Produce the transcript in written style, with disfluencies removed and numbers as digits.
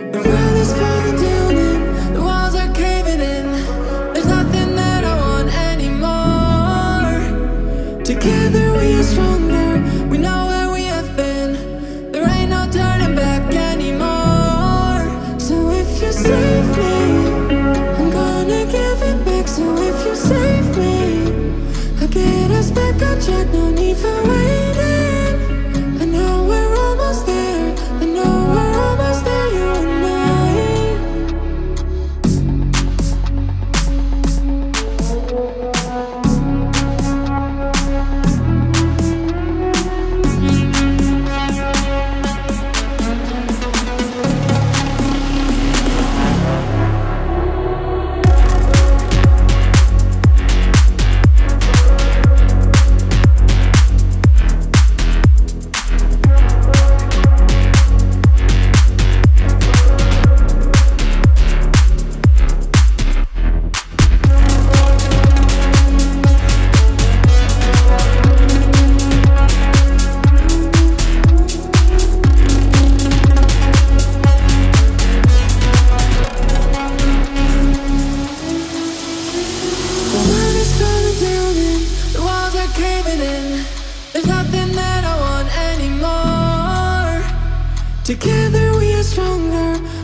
The world is falling down and the walls are caving in. There's nothing that I want anymore. Together we are stronger, we know where we have been. There ain't no turning back anymore. So if you save me, I'm gonna give it back. So if you save me, I'll get us back on track. No need for waiting. I know we're almost there. I know we're almost there, you and I. Together we are stronger,